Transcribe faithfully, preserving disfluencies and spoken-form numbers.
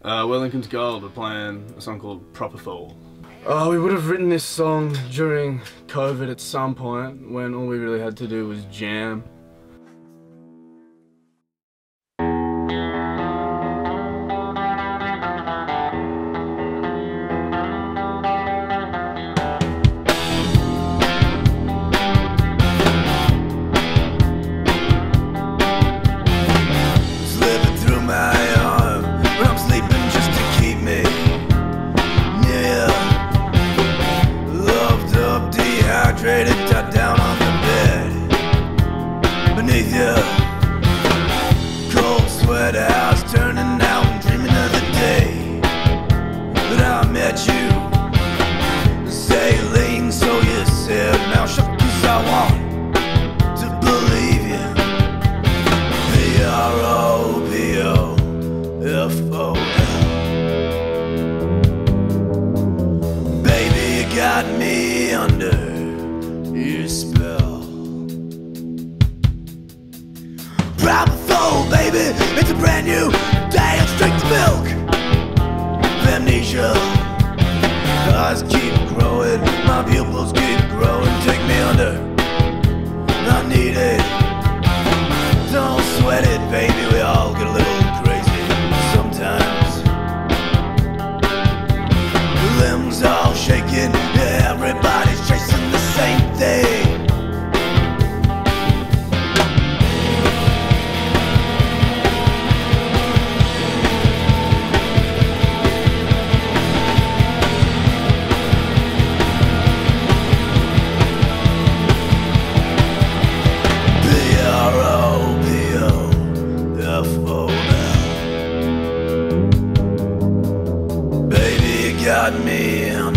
Uh, Wellington's Gold were playing a song called Propofol. Oh, we would have written this song during COVID at some point when all we really had to do was jam. Tied down on the bed beneath you. Cold sweat house turning out and dreaming of the day that I met you. Sailing, so you said, now shut, cause I want to believe you. P R O P O F O L. Baby, you got me under your spell. Propofol, baby, it's a brand new day of straight to milk. Amnesia, eyes keep growing, my pupils keep growing. Take me under, I need it. Don't sweat it, baby, we all get a little crazy sometimes. Limbs all shaking, everybody's chasing the same thing. P R O P O F O L. Baby, you got me on